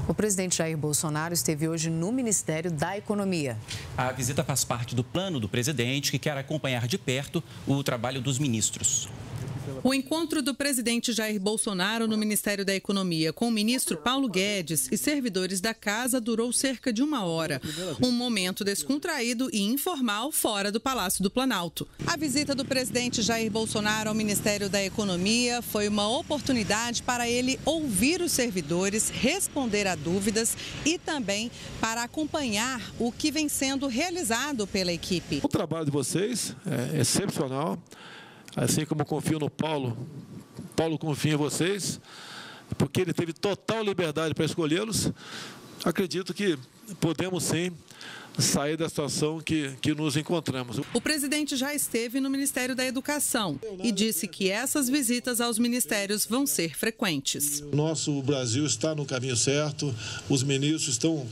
O presidente Jair Bolsonaro esteve hoje no Ministério da Economia. A visita faz parte do plano do presidente, que quer acompanhar de perto o trabalho dos ministros. O encontro do presidente Jair Bolsonaro no Ministério da Economia com o ministro Paulo Guedes e servidores da casa durou cerca de 1 hora. Um momento descontraído e informal fora do Palácio do Planalto. A visita do presidente Jair Bolsonaro ao Ministério da Economia foi uma oportunidade para ele ouvir os servidores, responder a dúvidas e também para acompanhar o que vem sendo realizado pela equipe. O trabalho de vocês é excepcional. Assim como eu confio no Paulo, Paulo confia em vocês, porque ele teve total liberdade para escolhê-los. Acredito que podemos sim sair da situação que nos encontramos. O presidente já esteve no Ministério da Educação e disse que essas visitas aos ministérios vão ser frequentes. Nosso Brasil está no caminho certo, os ministros estão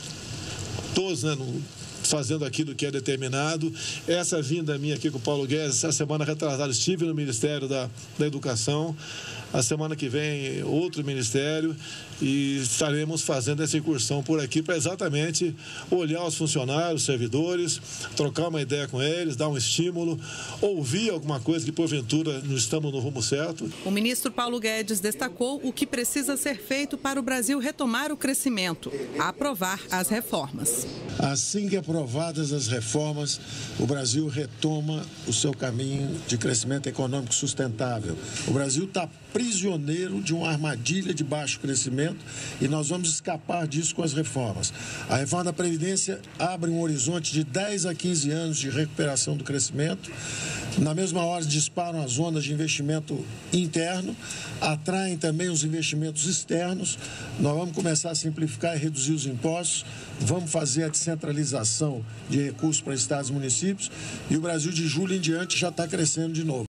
todos, fazendo aquilo que é determinado. Essa vinda minha aqui com o Paulo Guedes, essa semana retrasada estive no Ministério da Educação, a semana que vem outro ministério, e estaremos fazendo essa incursão por aqui para exatamente olhar os funcionários, os servidores, trocar uma ideia com eles, dar um estímulo, ouvir alguma coisa que porventura não estamos no rumo certo. O ministro Paulo Guedes destacou o que precisa ser feito para o Brasil retomar o crescimento, aprovar as reformas. Assim que aprovadas as reformas, o Brasil retoma o seu caminho de crescimento econômico sustentável. O Brasil está prisioneiro de uma armadilha de baixo crescimento e nós vamos escapar disso com as reformas. A reforma da Previdência abre um horizonte de 10 a 15 anos de recuperação do crescimento. Na mesma hora, disparam as ondas de investimento interno, atraem também os investimentos externos. Nós vamos começar a simplificar e reduzir os impostos, vamos fazer a descentralização de recursos para estados e municípios, e o Brasil de julho em diante já está crescendo de novo.